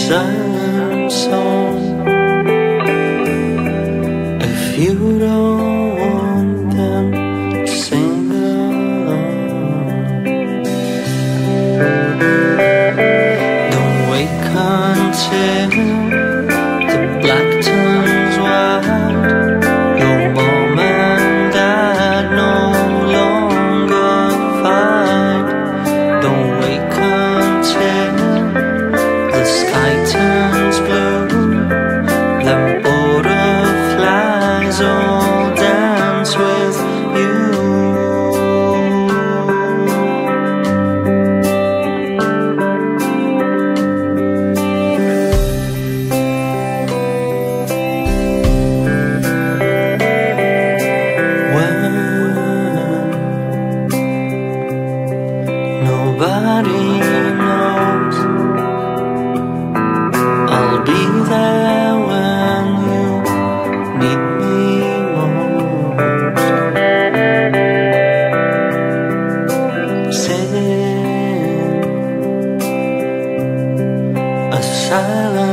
silent song. If you don't want them to sing along, don't wake until the black turns white. Your mom and dad no longer fight. Don't wake until the sky turns blue. The butterflies all dance with you. When nobody knows, I'll be there when you need me most. Sing a silent